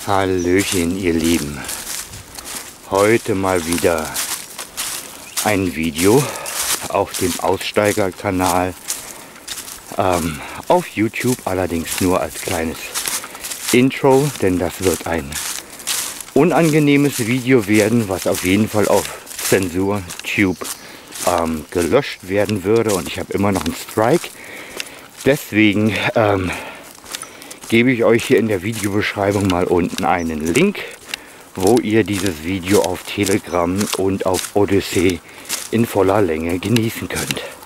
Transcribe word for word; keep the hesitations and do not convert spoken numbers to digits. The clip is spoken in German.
Hallöchen, ihr Lieben. Heute mal wieder ein Video auf dem Aussteigerkanal ähm, auf YouTube, allerdings nur als kleines Intro, denn das wird ein unangenehmes Video werden, was auf jeden Fall auf ZensurTube ähm, gelöscht werden würde, und ich habe immer noch einen Strike. Deswegen ähm, gebe ich euch hier in der Videobeschreibung mal unten einen Link, wo ihr dieses Video auf Telegram und auf Odyssey in voller Länge genießen könnt.